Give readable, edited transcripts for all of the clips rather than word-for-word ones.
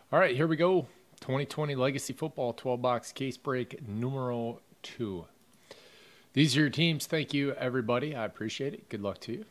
All right, here we go. 2020 Legacy Football 12 box case break numero 2. These are your teams. Thank you, everybody. I appreciate it. Good luck to you.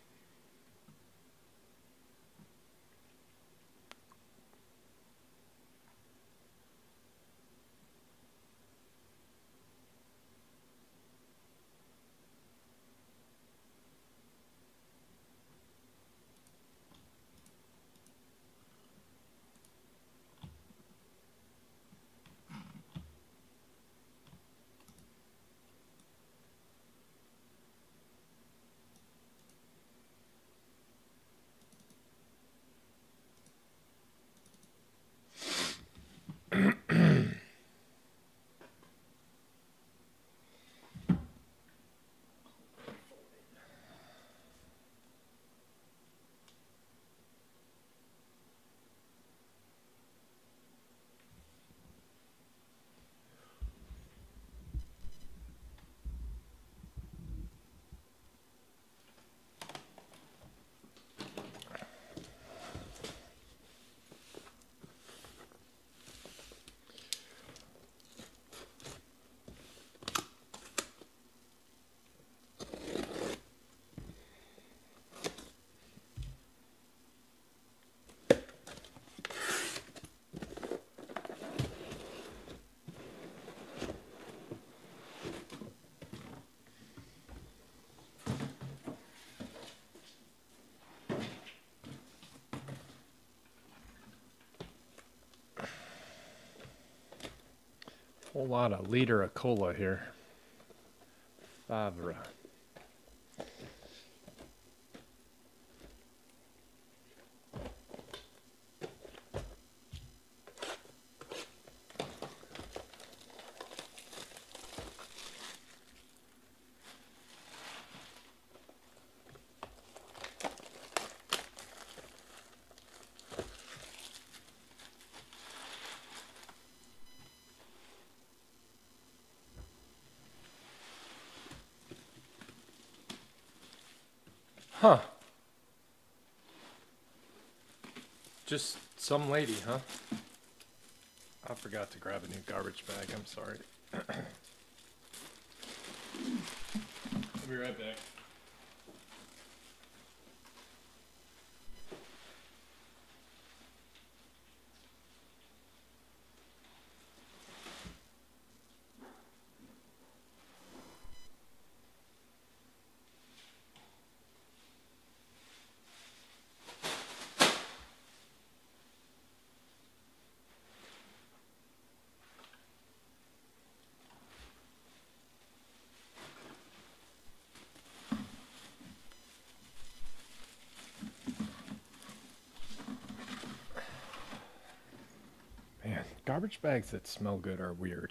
Whole lot of liter of cola here. Favre. Huh. Just some lady, huh? I forgot to grab a new garbage bag. I'm sorry. I'll be right back. Man, garbage bags that smell good are weird.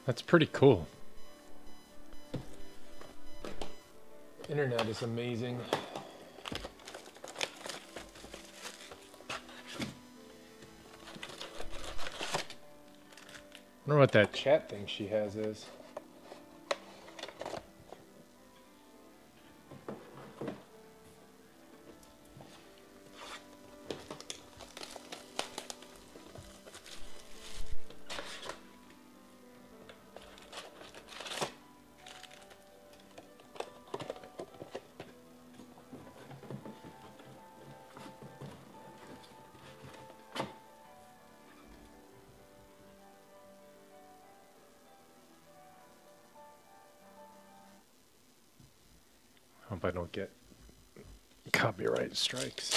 That's pretty cool. Internet is amazing. I wonder what that chat thing she has is. Hope I don't get copyright strikes.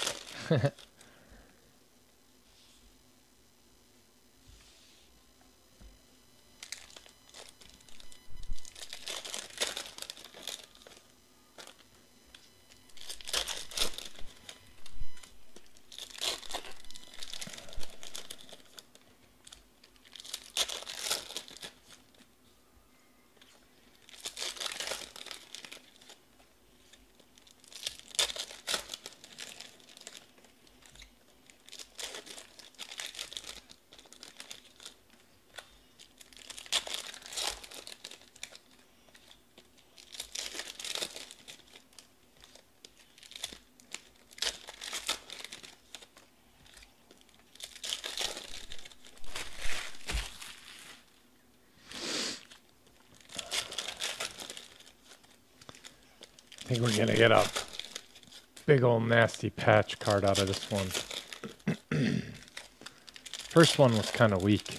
I think we're gonna get a big old nasty patch card out of this one. First one was kind of weak.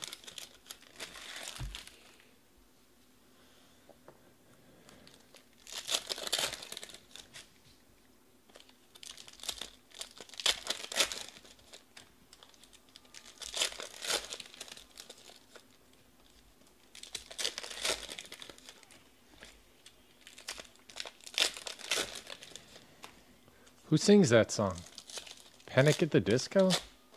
Who sings that song? Panic at the Disco?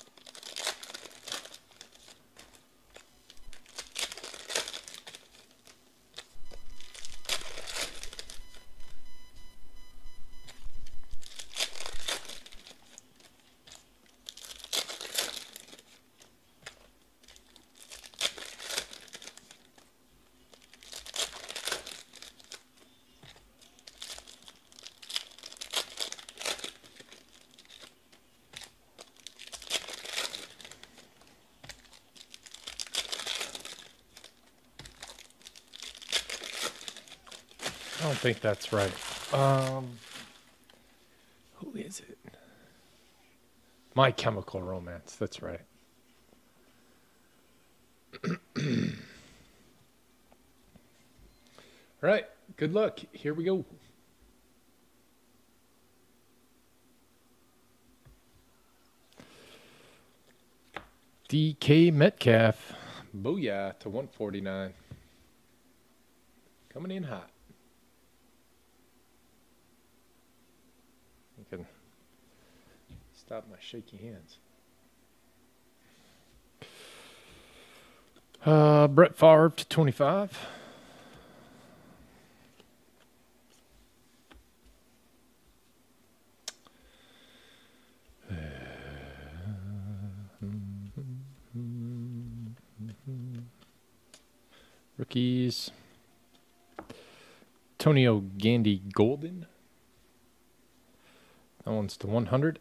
I don't think that's right. Who is it? My Chemical Romance. That's right. All right. Good luck. Here we go. DK Metcalf. Booyah to 149. Coming in hot. I can stop my shaky hands. Brett Favre to 25. Rookies. Antonio Gandy Golden. That one's to 100.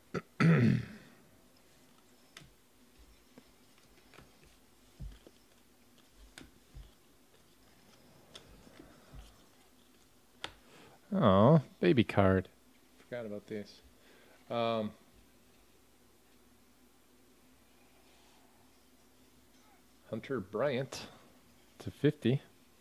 Oh, baby card. Forgot about this. Hunter Bryant to 50.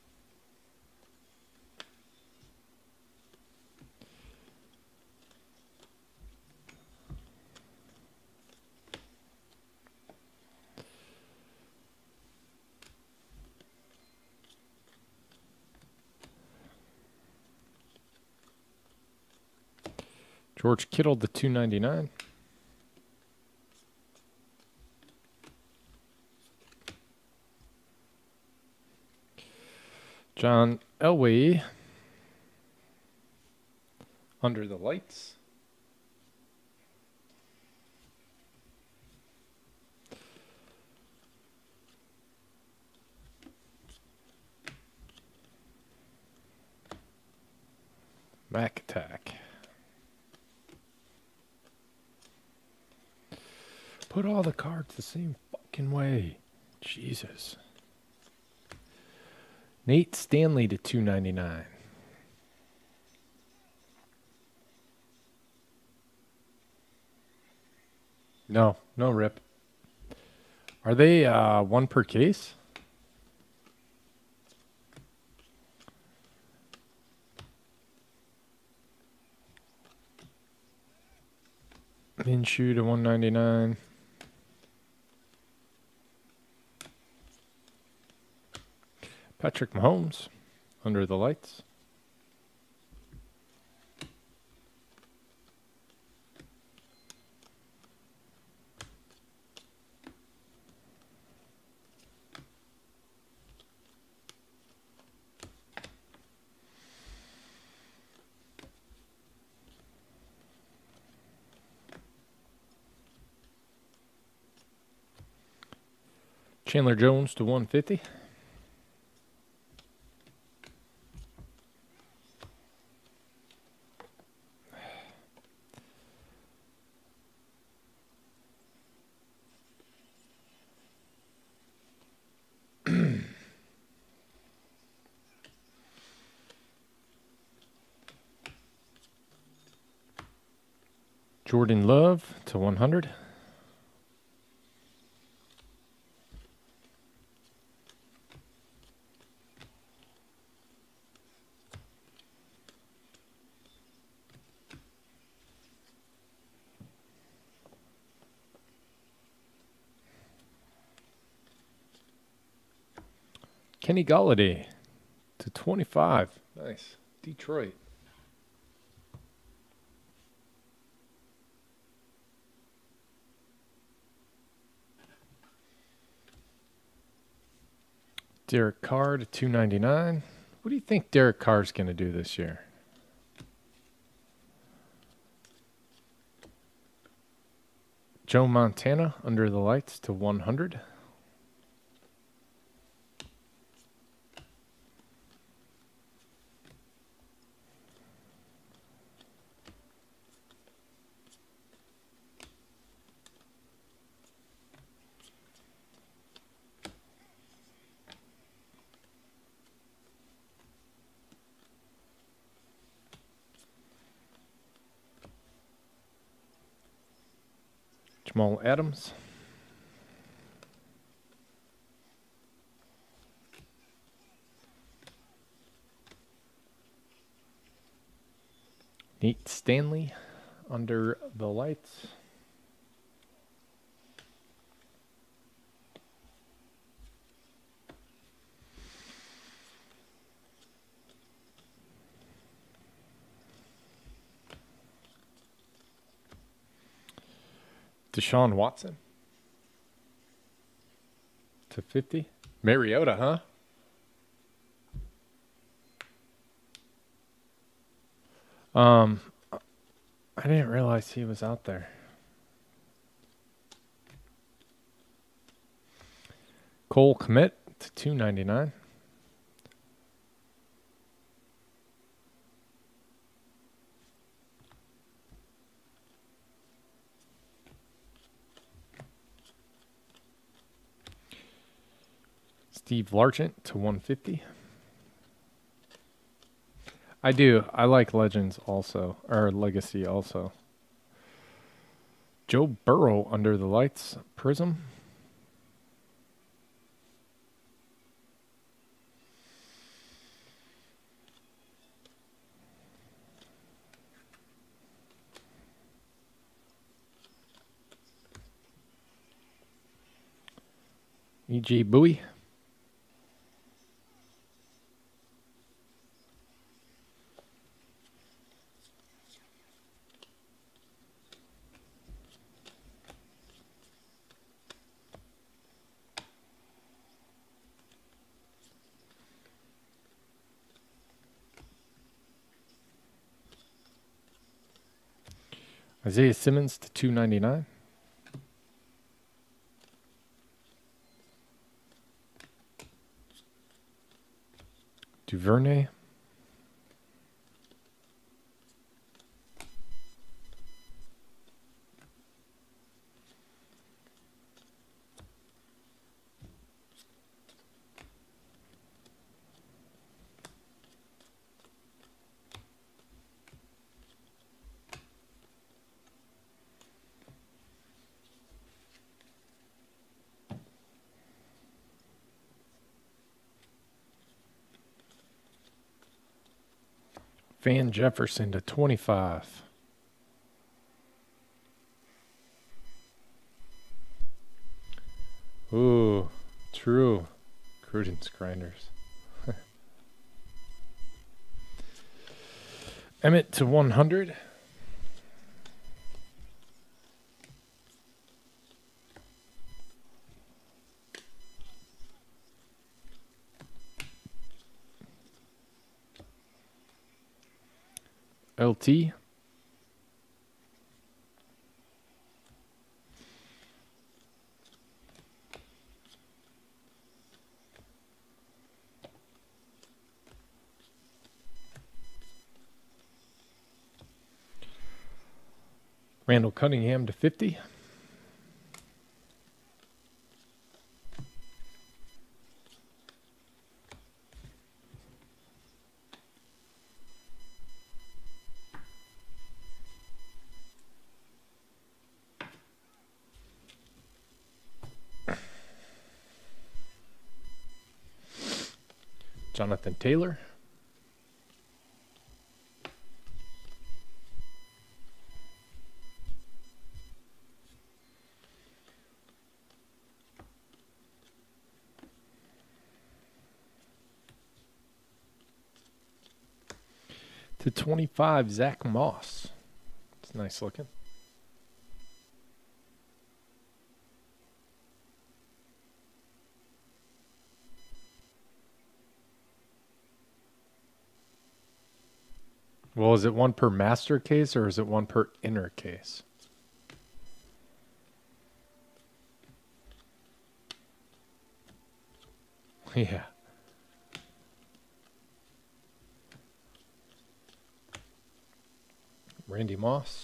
George Kittle to 299. John Elway. Under the Lights. Mac Attack. Put all the cards the same fucking way. Jesus. Nate Stanley to 299. No rip. Are they one per case? Minshew to 199. Patrick Mahomes, Under the Lights. Chandler Jones to 150. Jordan Love to 100. Kenny Golladay to 25. Nice. Detroit. Derek Carr to 299. What do you think Derek Carr's going to do this year? Joe Montana, Under the Lights to 100. Jamal Adams. Nate Stanley, Under the Lights. Deshaun Watson to 50. Mariota, huh? I didn't realize he was out there. Cole Kmet to 299. Steve Largent to 150. I do. I like Legends also, or Legacy also. Joe Burrow, Under the Lights, Prism. E.J. Bowie. Isaiah Simmons to 299. Duvernay. Van Jefferson to 25. Ooh, true. Credence grinders. Emmett to 100. LT. Randall Cunningham to 50. Jonathan Taylor. To 25, Zach Moss. It's nice looking. Well, is it one per master case or is it one per inner case? Yeah. Randy Moss.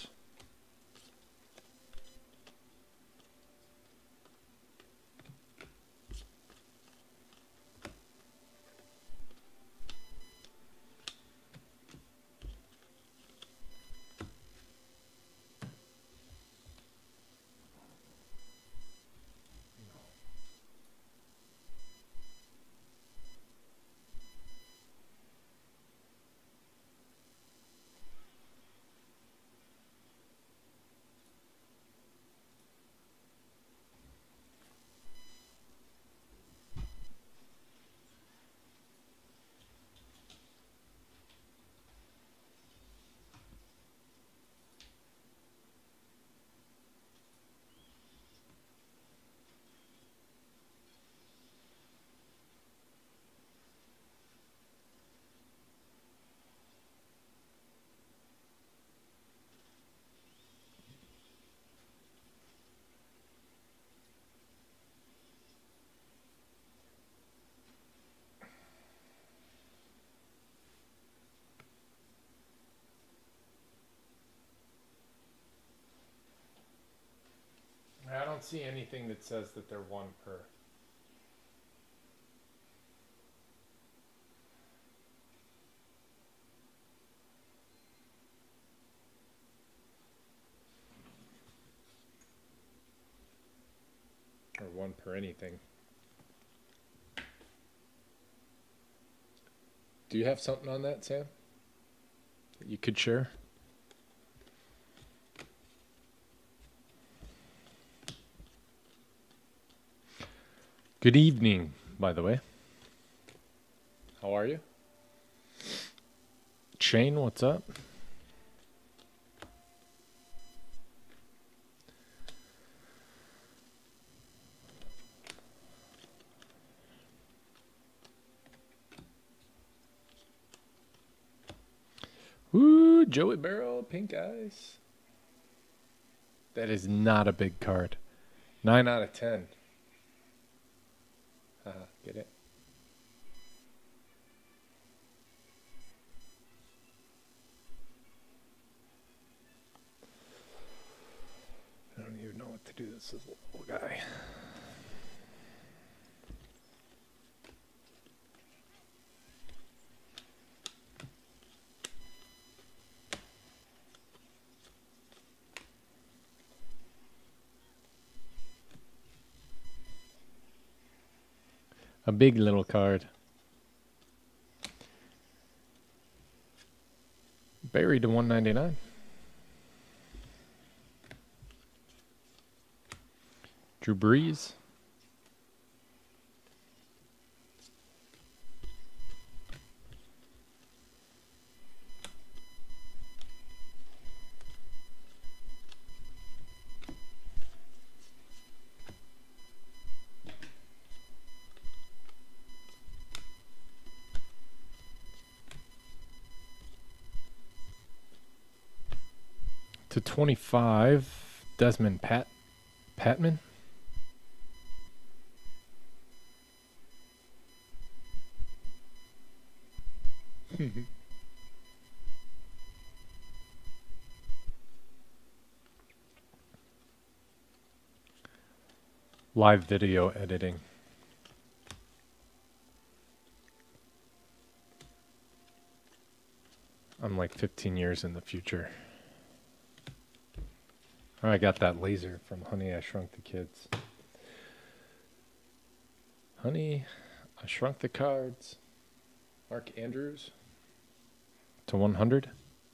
I don't see anything that says that they're one per. Or one per anything. Do you have something on that, Sam? That you could share? Good evening, by the way. How are you? Shane, what's up? Ooh, Joey Barrow, pink eyes. That is not a big card. 9 out of 10. Get it? I don't even know what to do. This is a little guy. A big little card. Buried to 199. Drew Brees. To 25, Desmond Patman. Live video editing. I'm like 15 years in the future. Oh, I got that laser from Honey, I Shrunk the Kids. Honey, I Shrunk the Cards. Mark Andrews to 100.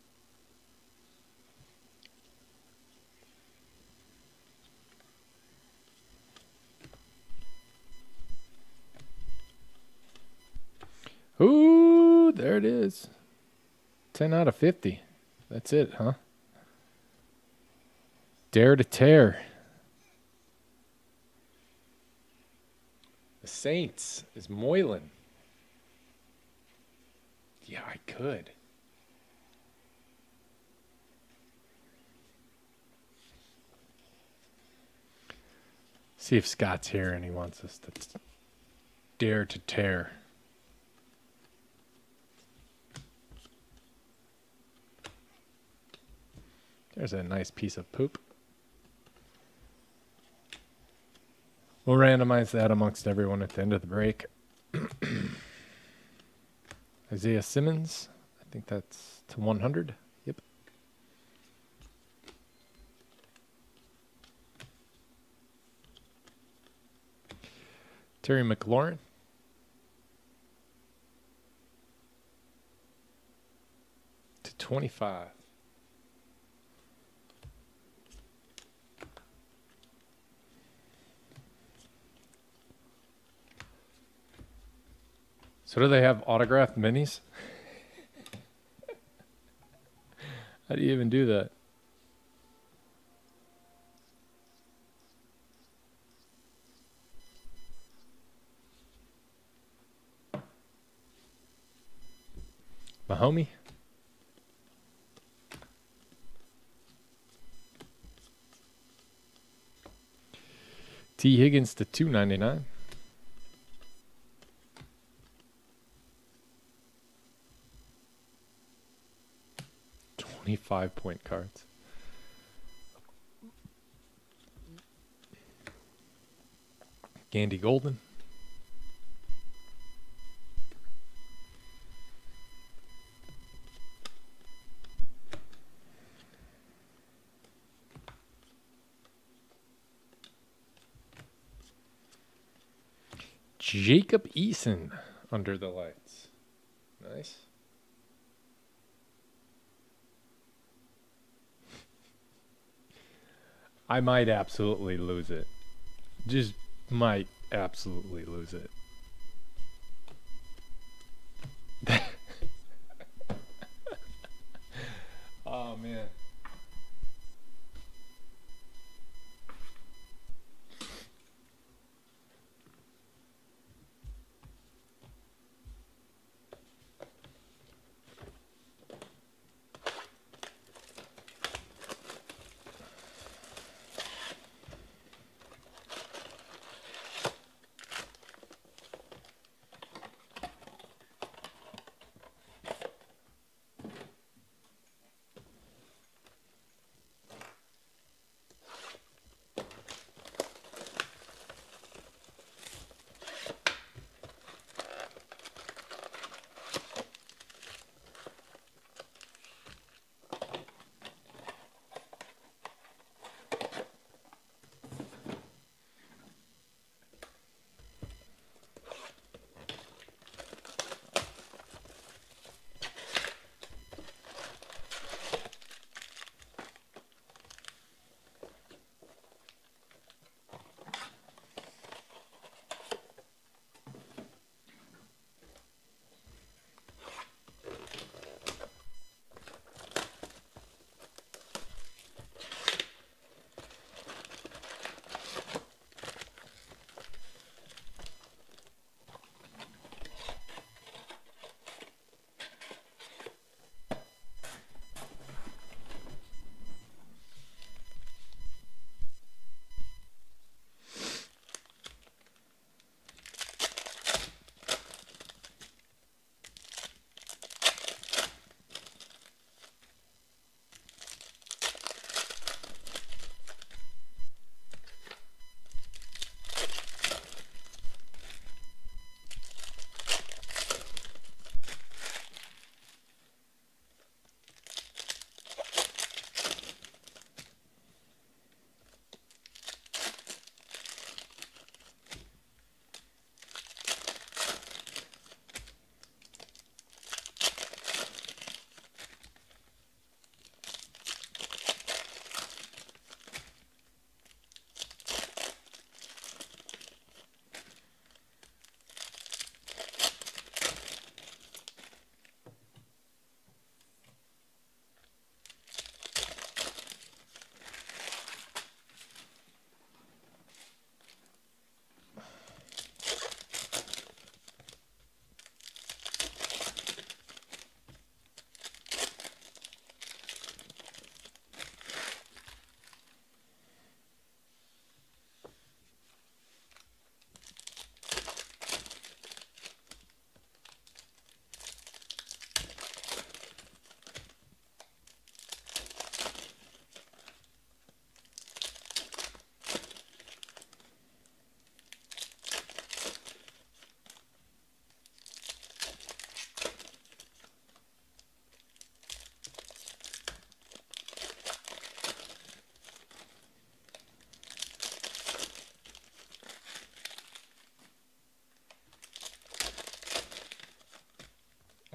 Ooh, there it is. 10 out of 50. That's it, huh? Dare to Tear. The Saints is Moylan. Yeah, I could. See if Scott's here and he wants us to dare to tear. There's a nice piece of poop. We'll randomize that amongst everyone at the end of the break. Isaiah Simmons. I think that's to 100. Yep. Terry McLaurin. To 25. So do they have autographed minis? How do you even do that? Mahomie? T. Higgins to 299. 25-point cards. Gandy Golden. Jacob Eason under the lights. Nice. I might absolutely lose it. Just might absolutely lose it. Oh, man.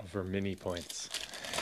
for mini points.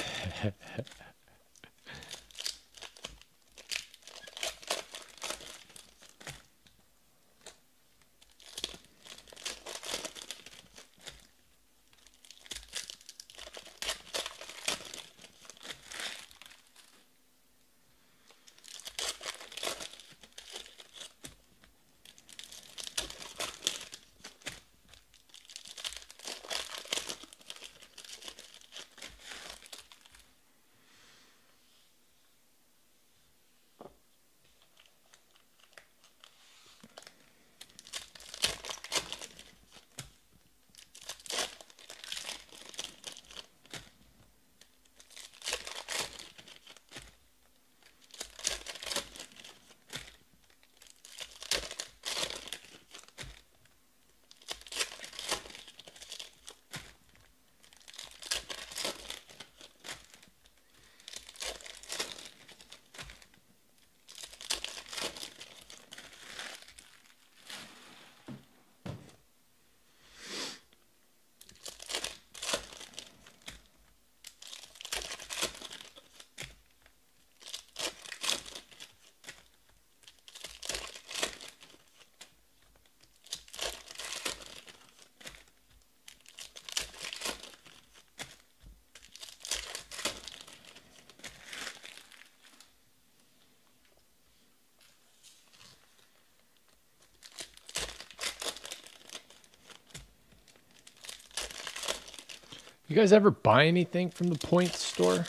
You guys ever buy anything from the Point store?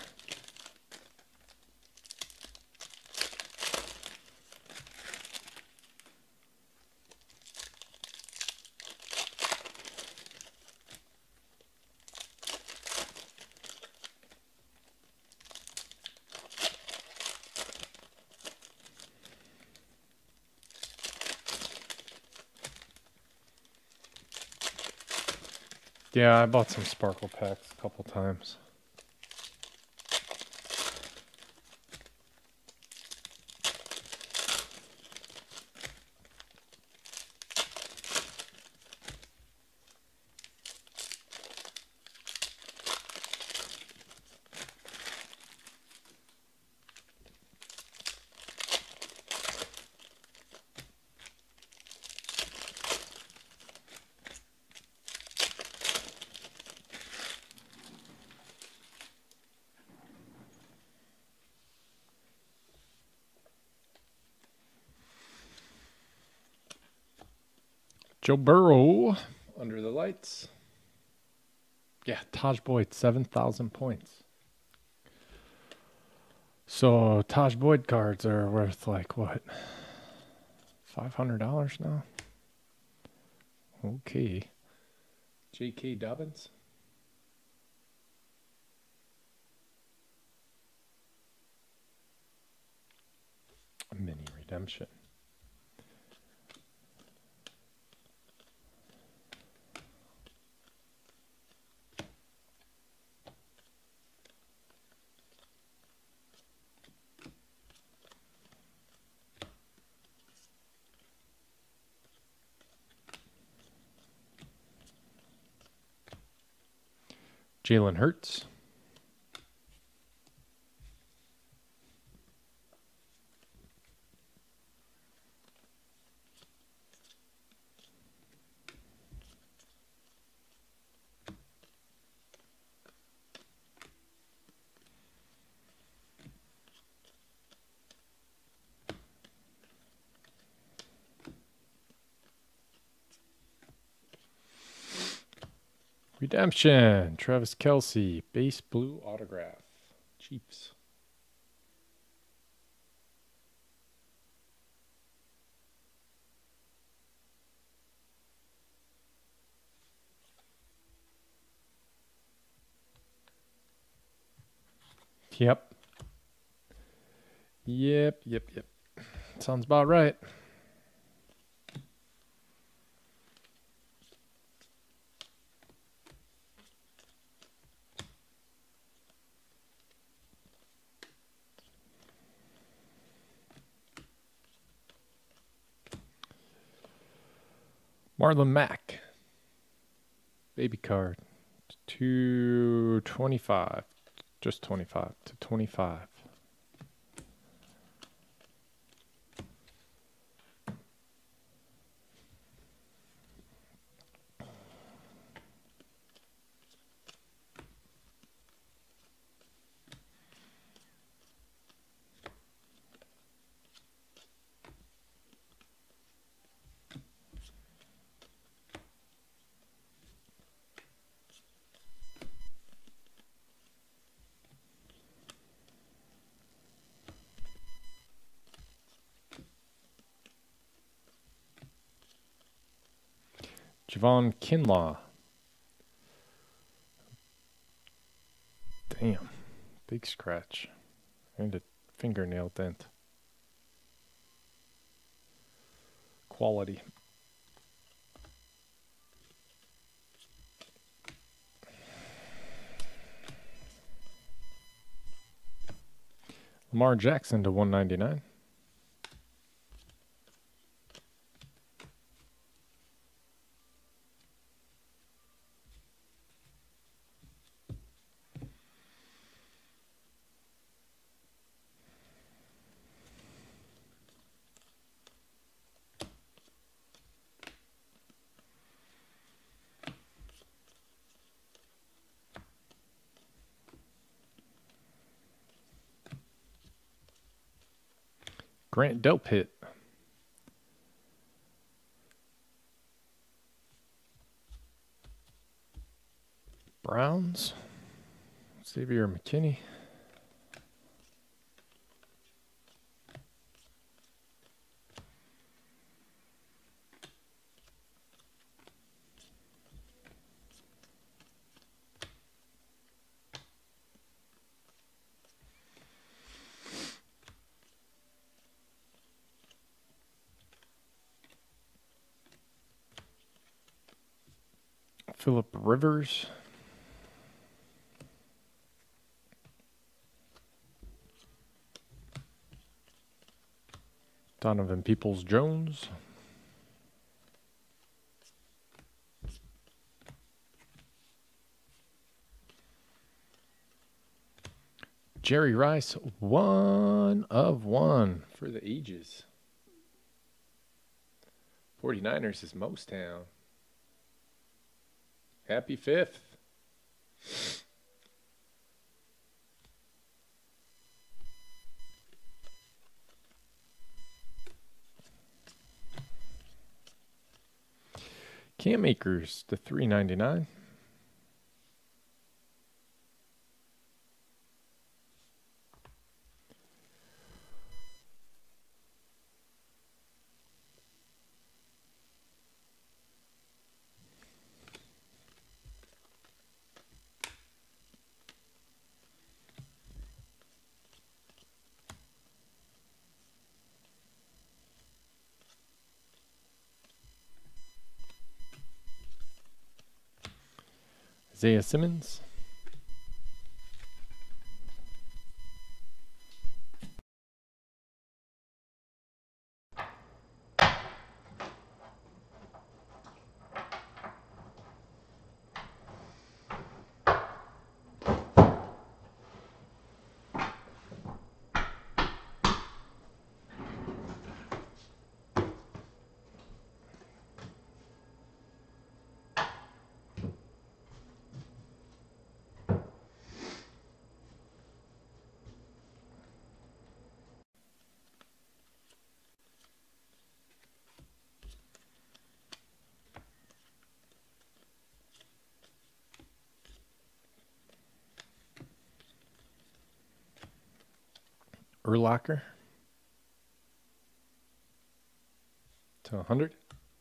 Yeah, I bought some sparkle packs a couple times. Joe Burrow under the lights. Yeah, Taj Boyd, 7,000 points. So Taj Boyd cards are worth like what? $500 now? Okay. J.K. Dobbins. A mini redemption. Jalen Hurts. Redemption. Travis Kelce. Base blue autograph. Chiefs. Yep. Yep. Sounds about right. Marlon Mack. Baby card. to 25. Just 25 to 25. Javon Kinlaw. Damn. Big scratch. And a fingernail dent. Quality. Lamar Jackson to 199. Grant Delpit. Browns. Xavier McKinney. Phillip Rivers. Donovan Peoples-Jones. Jerry Rice, 1 of 1 for the ages. 49ers is Mostown. Happy 5th. Cam Akers to 399. Isaiah Simmons. Urlacher to 100.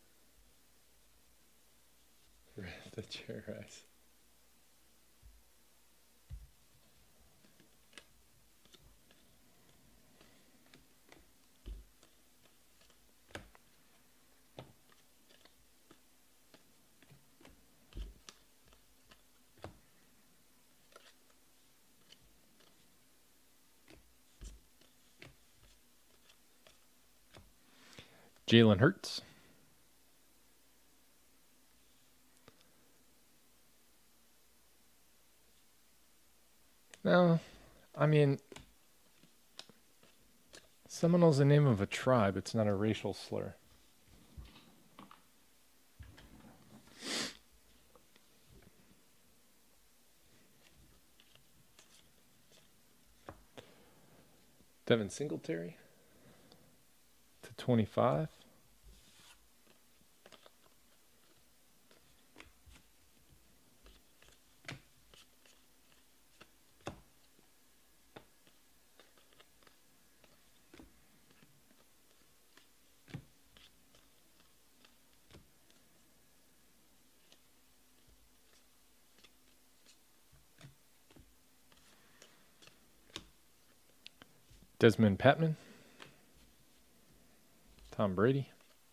The chair rise. Jalen Hurts. No, I mean, Seminole's the name of a tribe. It's not a racial slur. Devin Singletary to 25. Desmond Patman. Tom Brady.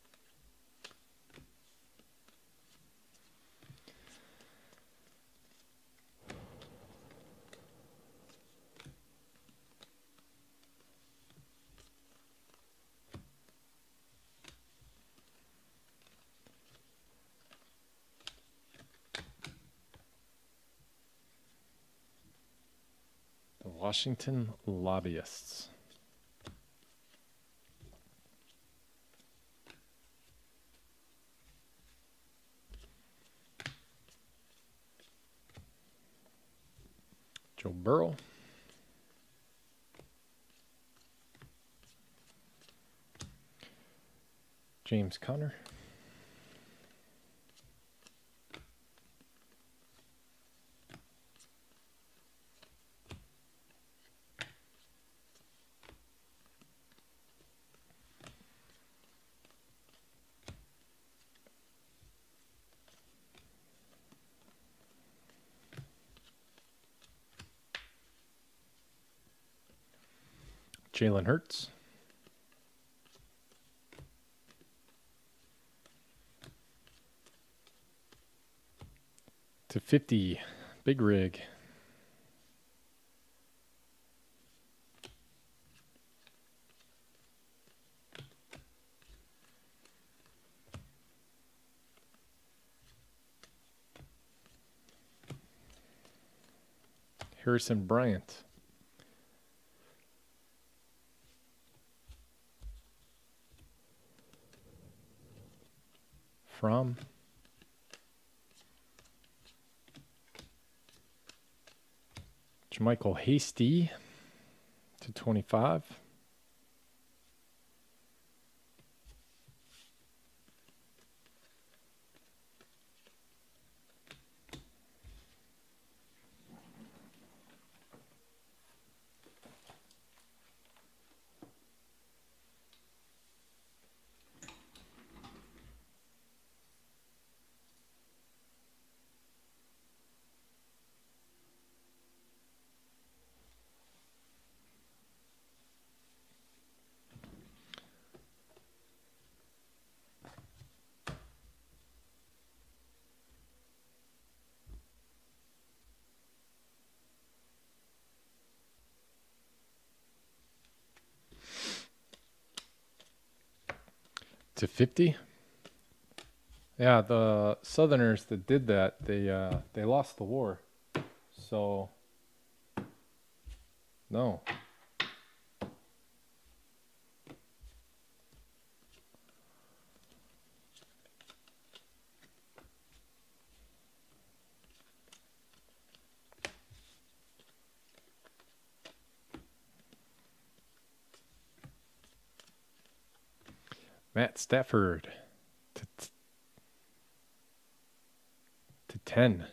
The Washington Lobbyists. Joe Burrow. James Conner. Jalen Hurts. To 50, Big Rig. Harrison Bryant. From Jermichael Hasty to 25. To 50. Yeah, the Southerners that did that, they lost the war. So no. Matt Stafford to 10.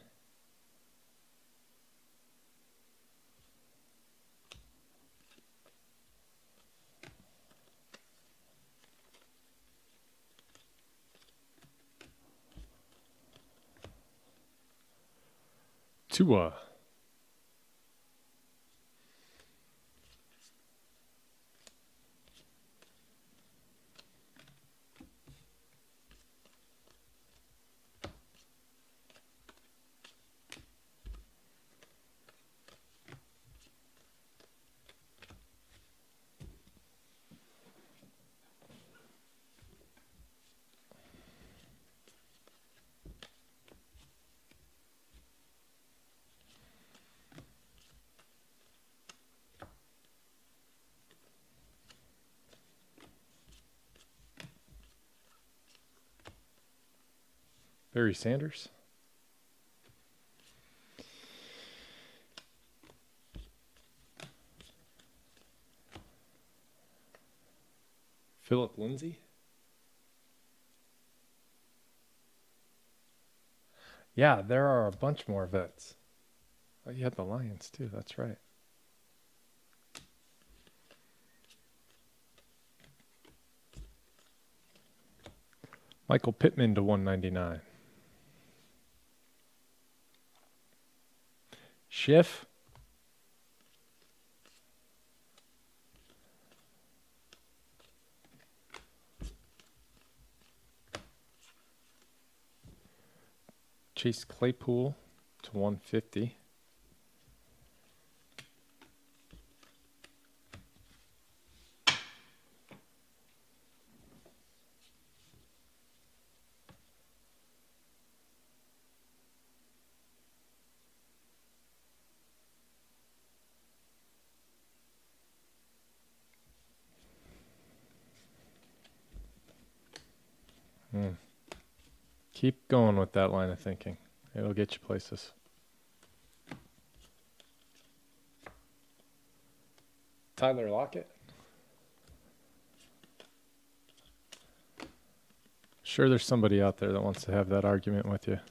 Tua. Barry Sanders. Philip Lindsay. Yeah, there are a bunch more vets. Oh, you had the Lions too. That's right. Michael Pittman to 199. Schiff. Chase Claypool to 150. Keep going with that line of thinking. It'll get you places. Tyler Lockett. Sure, there's somebody out there that wants to have that argument with you.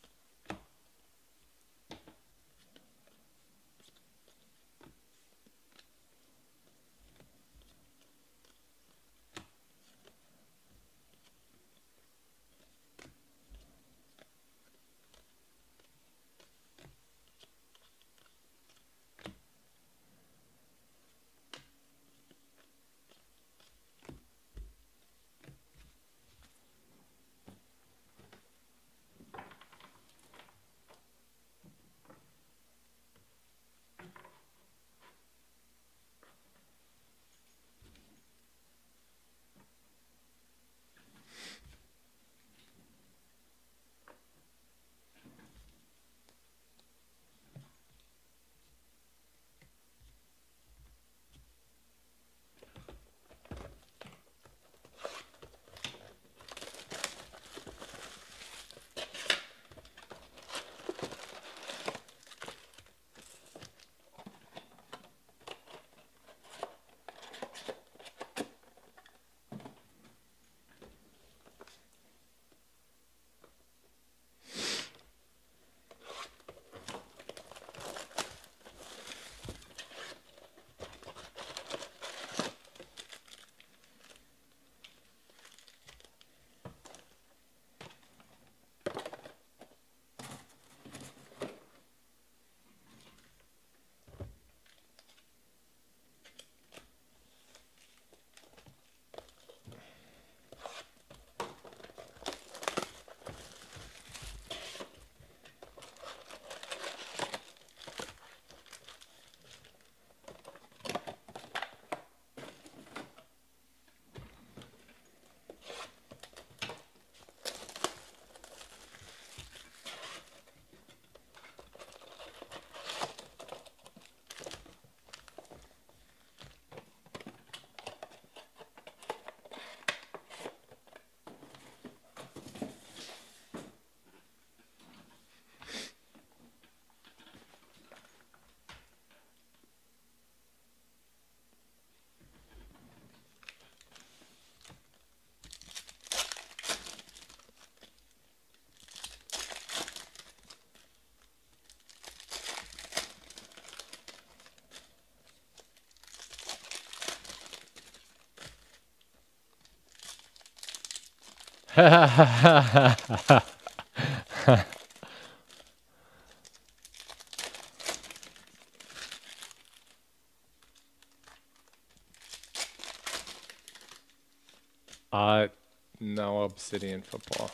No Obsidian football.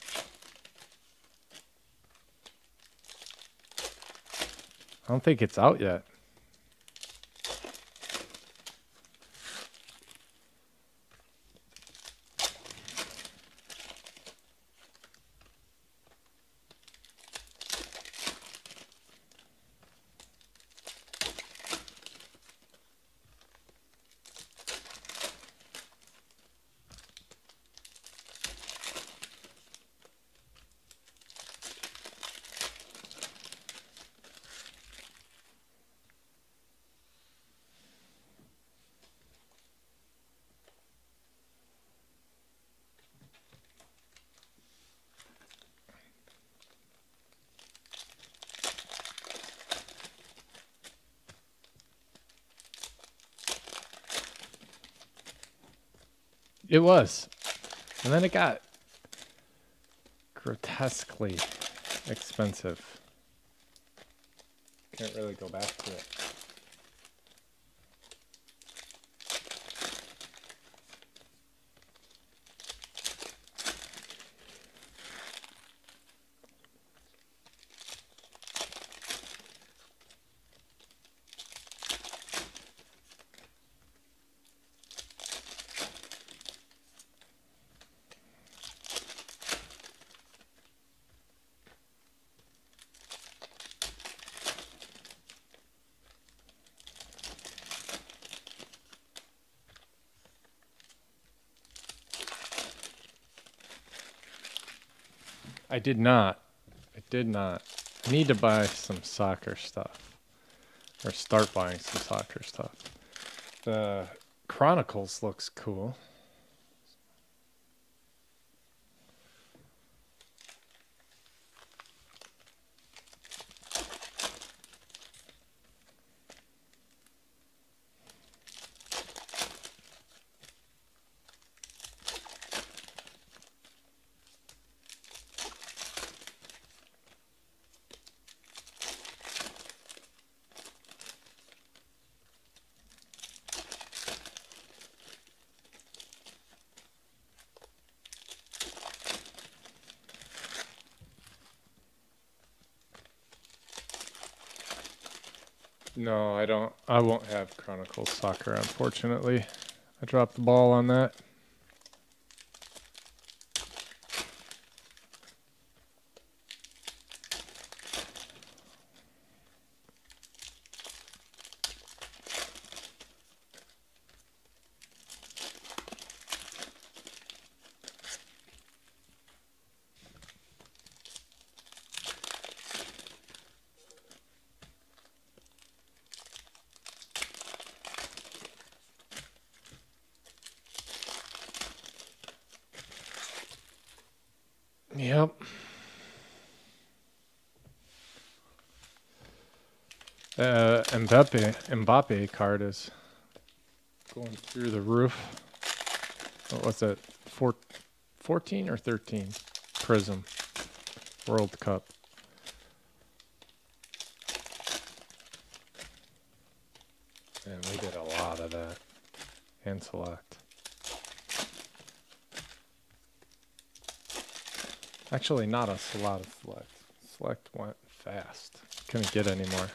I don't think it's out yet. It was. And then it got grotesquely expensive. Can't really go back to it. I did not. I did not. I need to buy some soccer stuff. Or start buying some soccer stuff. The Chronicles looks cool. No, I don't. I won't have Chronicles Soccer, unfortunately. I dropped the ball on that. Yep. Mbappe card is going through the roof. What was it? 14 or 13? Prism World Cup. And we did a lot of that. And select. Actually, not a lot of select. Select went fast. Couldn't get any more.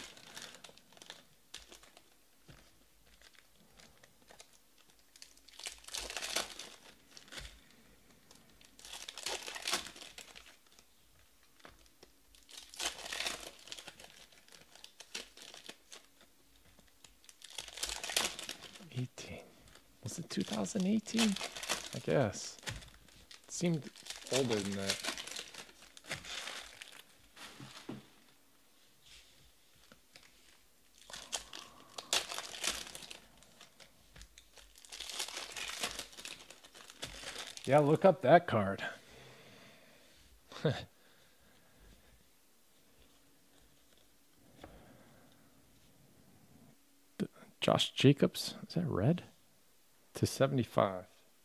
Was it 2018? I guess. It seemed older than that. Yeah, look up that card. Josh Jacobs, is that red? To 75.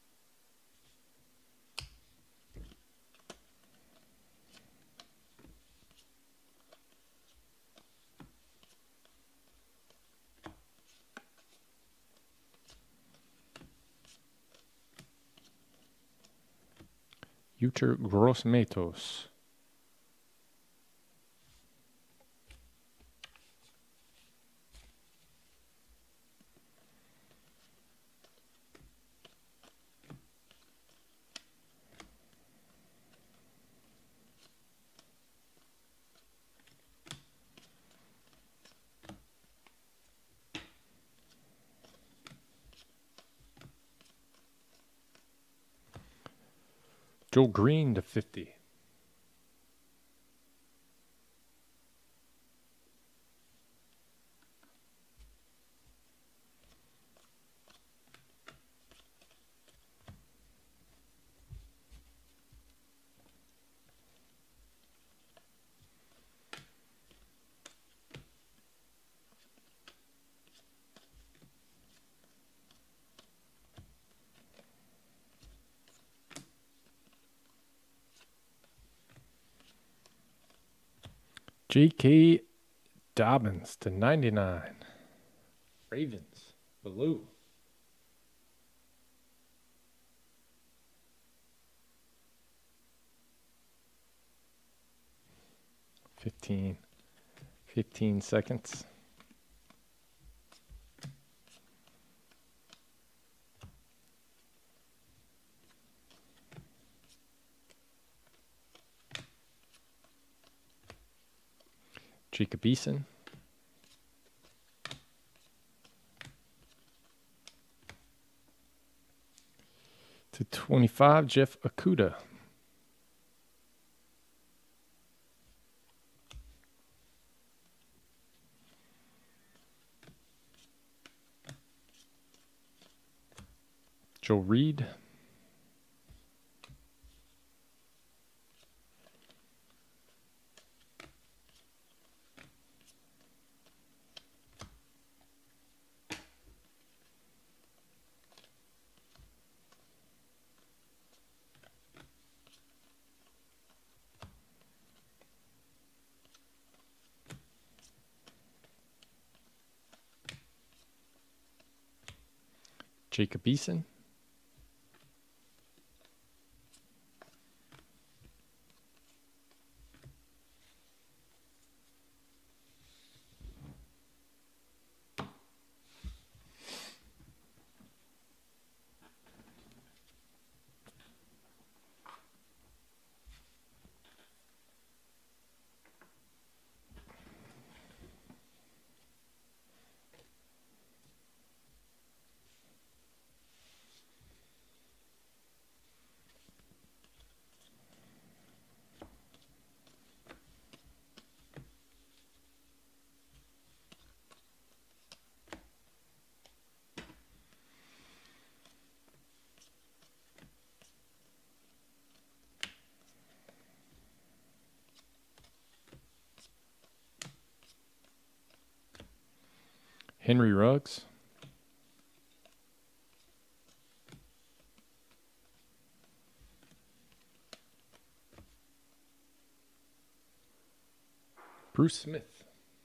Uter Grossmatos. Joe Green to 50. J.K. Dobbins to 99. Ravens. Blue. Fifteen seconds. Jacob Eason. To 25, Jeff Okudah. Joe Reed. Jacob Eason. Henry Ruggs. Bruce Smith.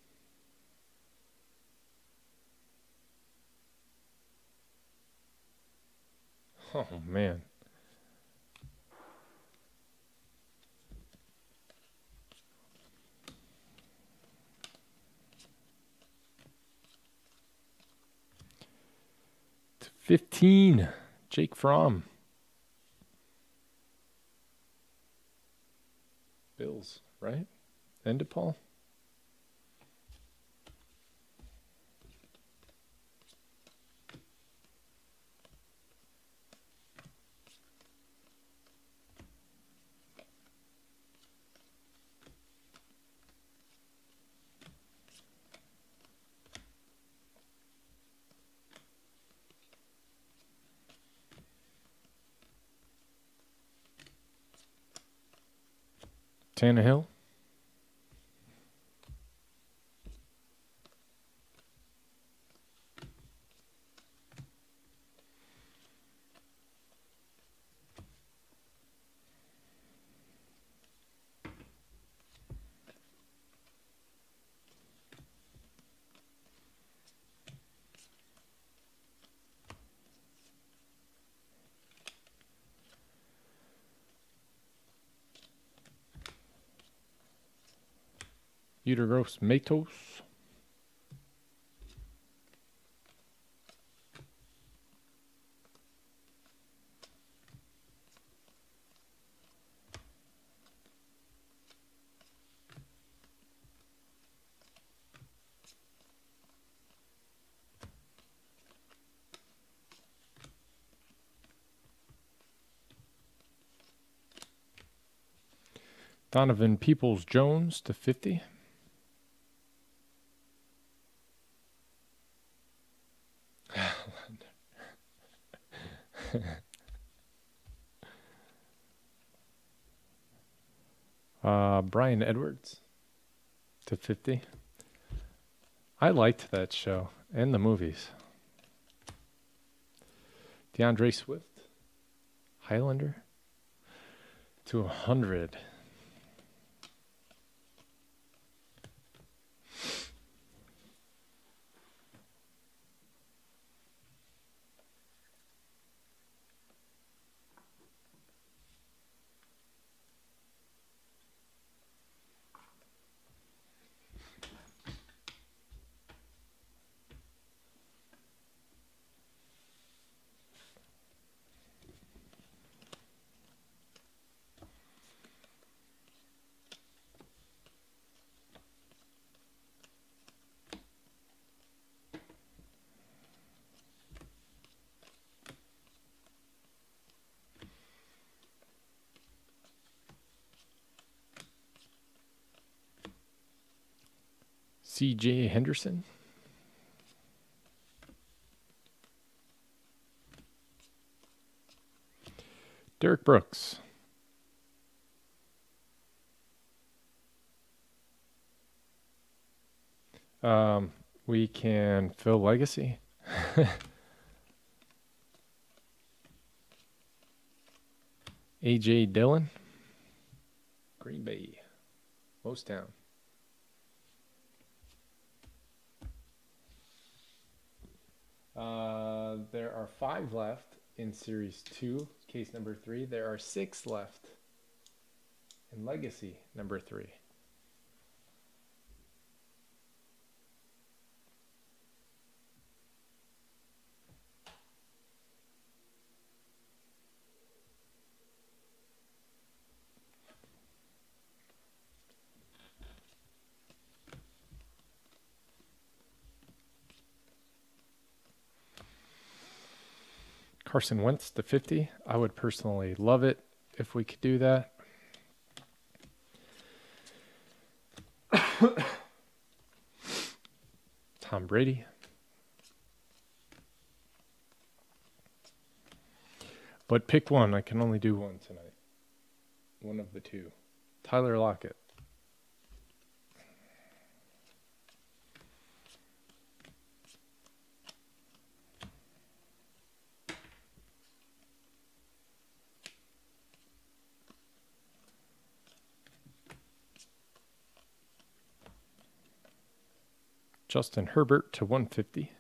Oh, man. To 15, Jake Fromm. Bills, right? And DePaul. Tannehill. Uteros Matos. Donovan Peoples-Jones to 50. Brian Edwards to 50. I liked that show and the movies. DeAndre Swift, Highlander to 100. C.J. Henderson. Derek Brooks. We can Phil Legacy. A.J. Dillon. Green Bay. Mostown. There are 5 left in Series 2, case number 3. There are 6 left in Legacy number 3. Carson Wentz to 50. I would personally love it if we could do that. Tom Brady. But pick one. I can only do one tonight. One of the 2. Tyler Lockett. Justin Herbert to 150.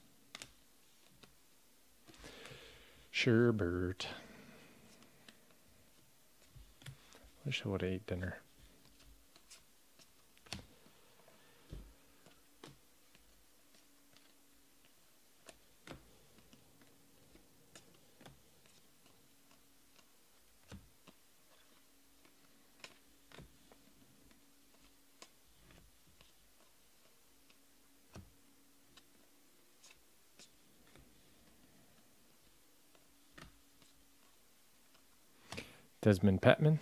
Sherbert. Wish I would have ate dinner. Desmond Patman.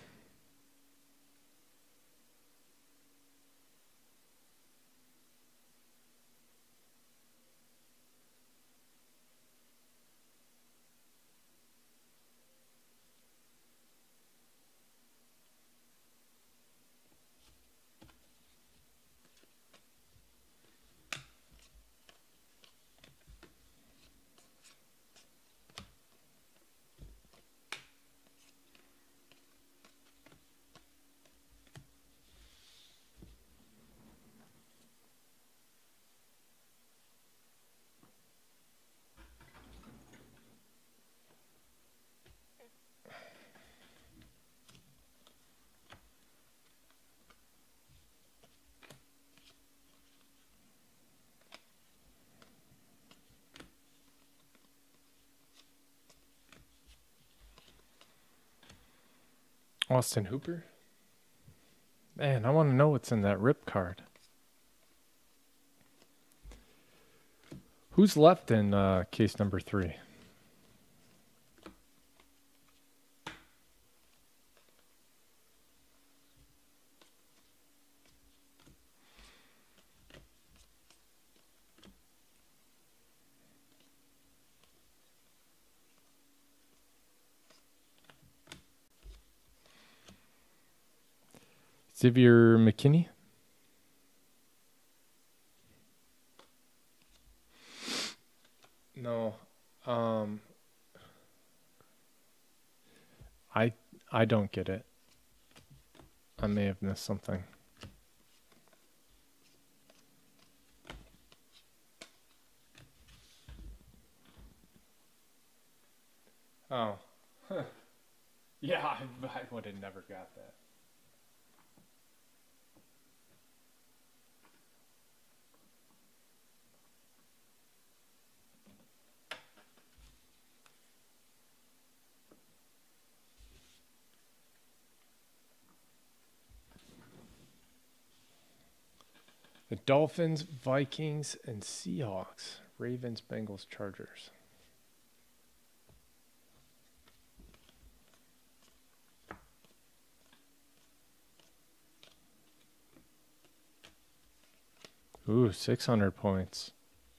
Austin Hooper. Man, I want to know what's in that rip card. Who's left in case number 3? Xavier McKinney. No. I don't get it. I may have missed something. Oh. Yeah, I would have never got that. The Dolphins, Vikings, and Seahawks. Ravens, Bengals, Chargers. Ooh, 600 points.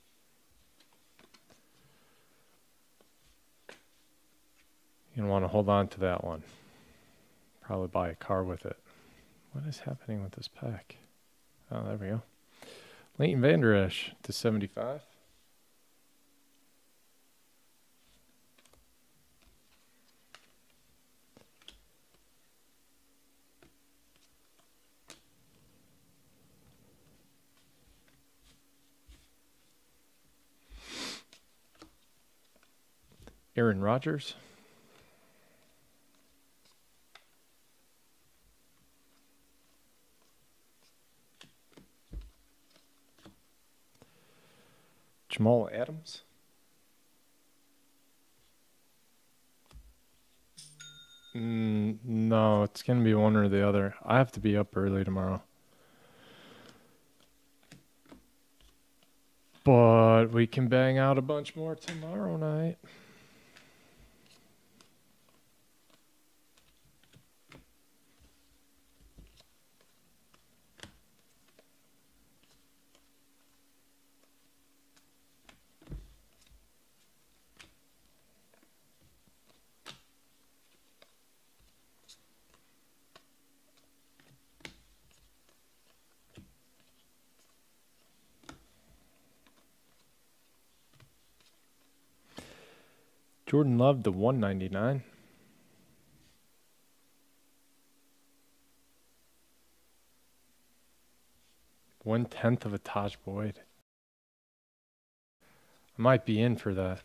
You're going to want to hold on to that one. Probably buy a car with it. What is happening with this pack? Oh, there we go. Leighton Vander Esch to 75. Aaron Rodgers. Jamal Adams. No, it's going to be one or the other. I have to be up early tomorrow. But we can bang out a bunch more tomorrow night. Jordan Love to 199. One-tenth of a Taj Boyd. I might be in for that.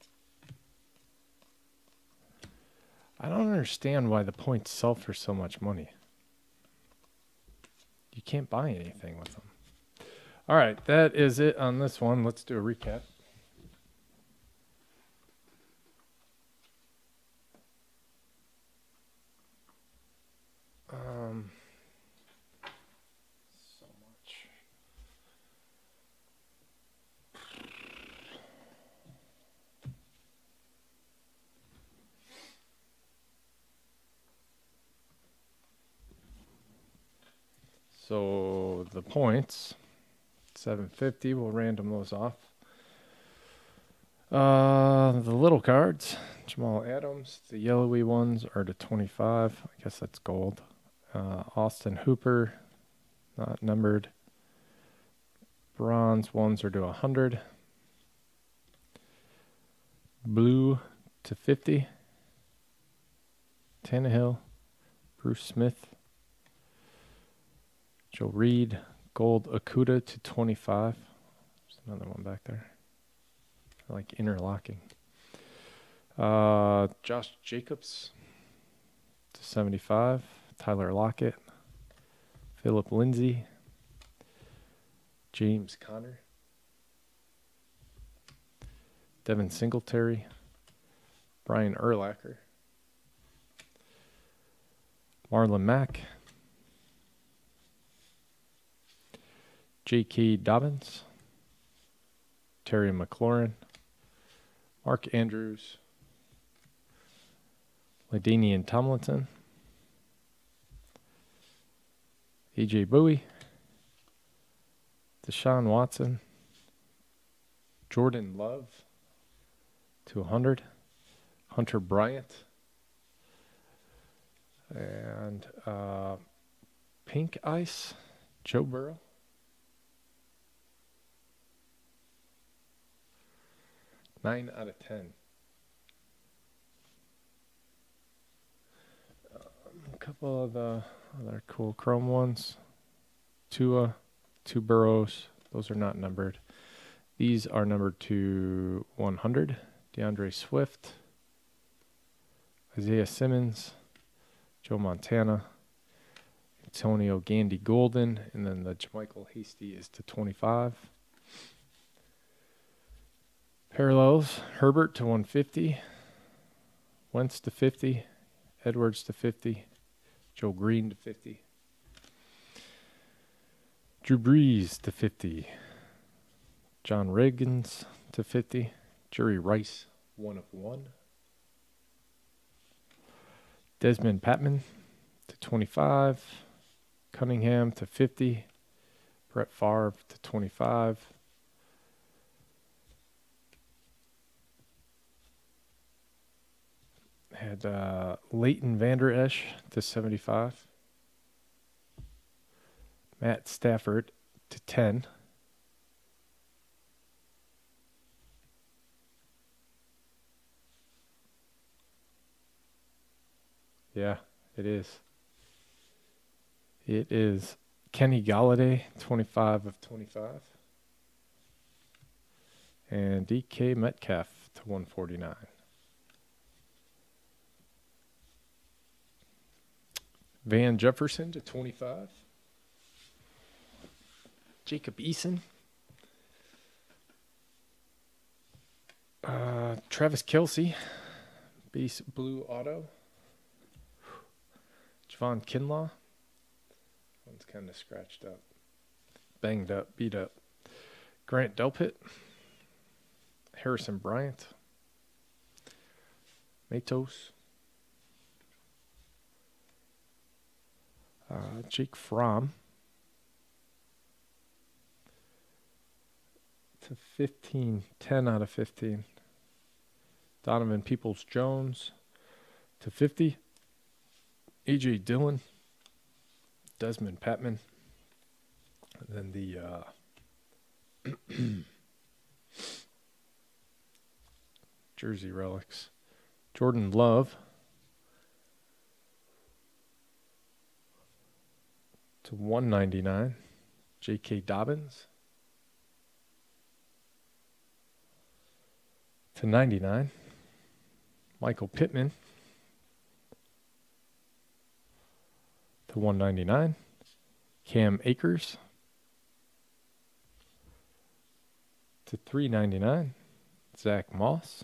I don't understand why the points sell for so much money. You can't buy anything with them. All right, that is it on this one. Let's do a recap. So much. So the points, 750. We'll random those off. The little cards, Jamal Adams. The yellowy ones are to 25. I guess that's gold. Austin Hooper, not numbered. Bronze ones are to 100. Blue to 50. Tannehill, Bruce Smith, Joe Reed, gold Okuda to 25. There's another one back there. I like interlocking. Josh Jacobs to 75. Tyler Lockett, Philip Lindsay, James Conner, Devin Singletary, Brian Urlacher, Marlon Mack, J.K. Dobbins, Terry McLaurin, Mark Andrews, LaDainian Tomlinson, A.J. Bowie, Deshaun Watson, Jordan Love to 100, Hunter Bryant, and Pink Ice, Joe Burrow. Nine out of 10. A couple of the other cool chrome ones. Tua, 2 Burrows. Those are not numbered. These are numbered to 100. DeAndre Swift, Isaiah Simmons, Joe Montana, Antonio Gandy Golden, and then the JaMychal Hasty is to 25. Parallels, Herbert to 150, Wentz to 50, Edwards to 50, Joe Green to 50, Drew Brees to 50, John Riggins to 50, Jerry Rice, 1 of 1, Desmond Patman to 25, Cunningham to 50, Brett Favre to 25. Had Leighton Vander Esch to 75. Matt Stafford to 10. Yeah, it is. It is Kenny Galladay, 25 of 25. And DK Metcalf to 149. Van Jefferson to 25. Jacob Eason. Travis Kelce. Base blue auto. Javon Kinlaw. One's kind of scratched up. Banged up, beat up. Grant Delpit. Harrison Bryant. Matos. Jake Fromm. To 15. 10 out of 15. Donovan Peoples-Jones. To 50. A.J. Dillon. Desmond Patman. And then the jersey relics. Jordan Love. To 199. J.K. Dobbins. To 99. Michael Pittman. To 199. Cam Akers. To 399. Zach Moss.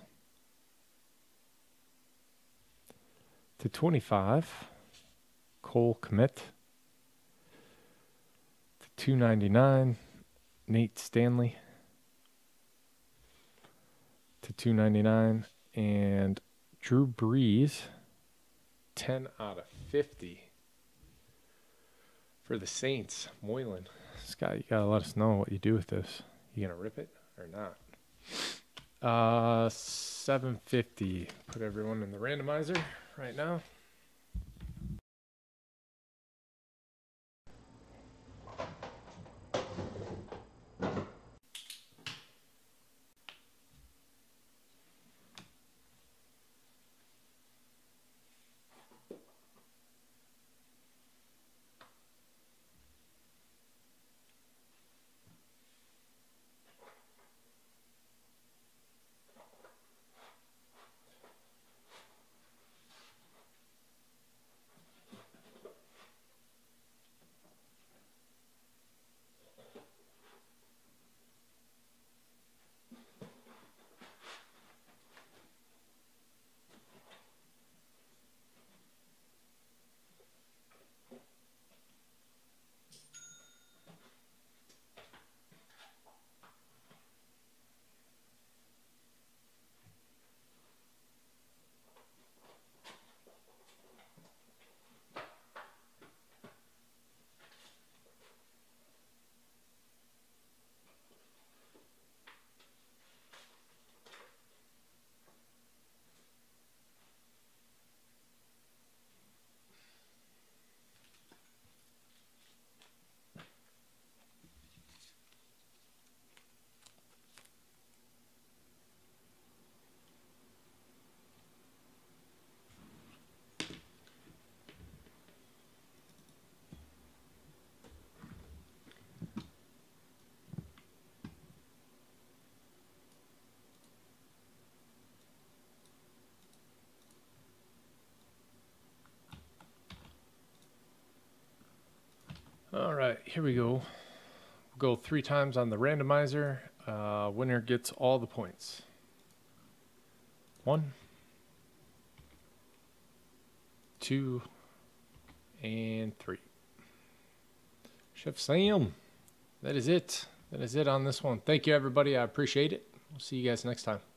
To 25. Cole Kmet. To 299. Nate Stanley. To 299. And Drew Brees. 10 out of 50. For the Saints, Moylan. Scott, you gotta let us know what you do with this. You gonna rip it or not? 750. Put everyone in the randomizer right now. All right, here we go. We'll go 3 times on the randomizer. Winner gets all the points. 1, 2, and 3. Chef Sam, that is it. That is it on this one. Thank you, everybody. I appreciate it. We'll see you guys next time.